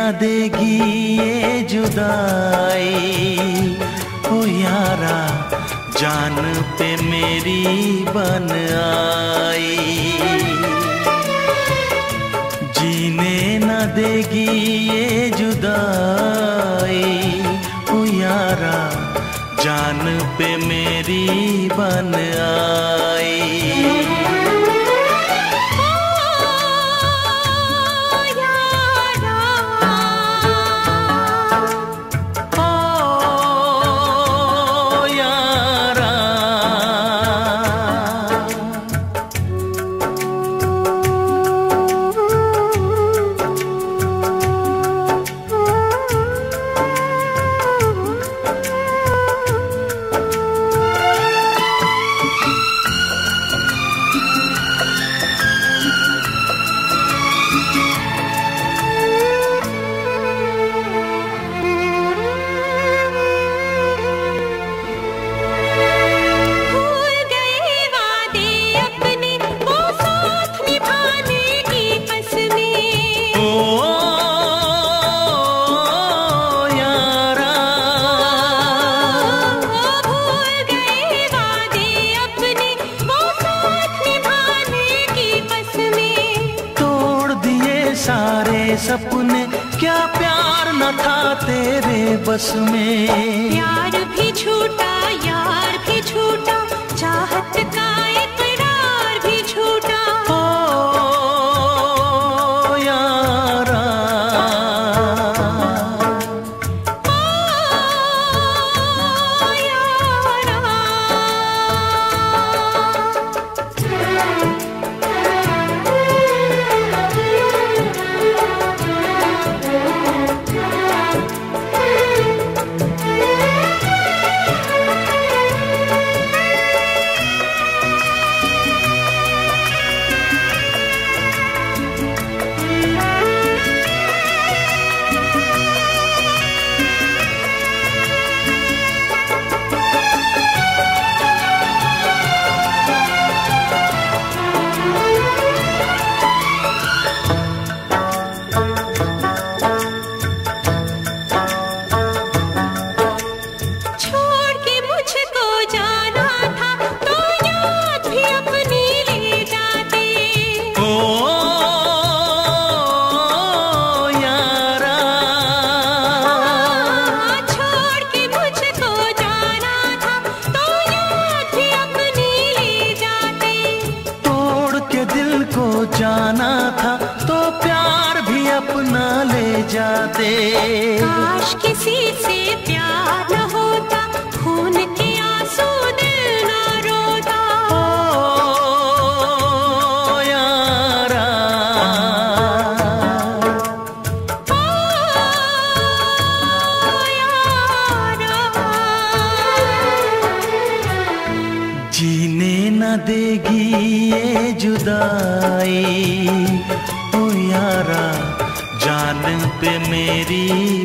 देगी ये जुदाई, ओ यारा जान पे मेरी बन आई। जीने न देगी ये जुदाई, ओ यारा जान पे मेरी बन आई। सारे सपने क्या प्यार न था तेरे बस में। प्यार भी छूटा यार भी छूटा, चाहत का इकरार भी छूटा। ओ यारा ओ यारा। जाना था तो प्यार भी अपना ले जाते। काश किसी से प्यार न होता, खून के आंसू दिल न रोता। ओ यारा ओ यारा। जीने न देगी ये जुदाई, ओ यारा जान पे मेरी